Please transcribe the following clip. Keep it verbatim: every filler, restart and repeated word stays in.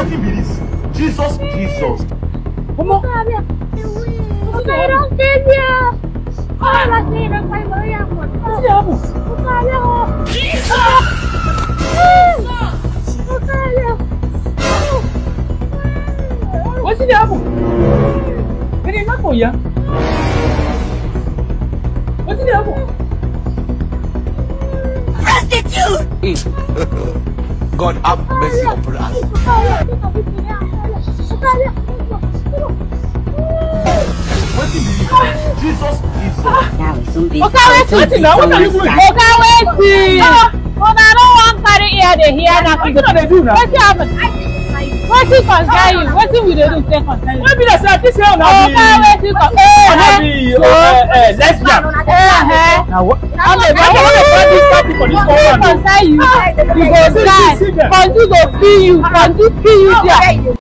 What be this? Jesus, Jesus. Come on. I don't tell you. Oh, I say that my boy am one. Jesus! What's the apple? Can you not for you? What's the apple? Prostitute! God have mercy upon us. What is this? Jesus, Jesus. Okay, wait, now what are you doing? Okay, wait. Oh, I don't want to carry here. They hear that. What do they do now? What happened? What is concern you? What do we do to take concern you? What be that? This is not Okay, wait, you come. be lesbian. Now what? I'm a I want to find this type for this woman. concern you. You go die. Continue to kill you. Continue to kill you there.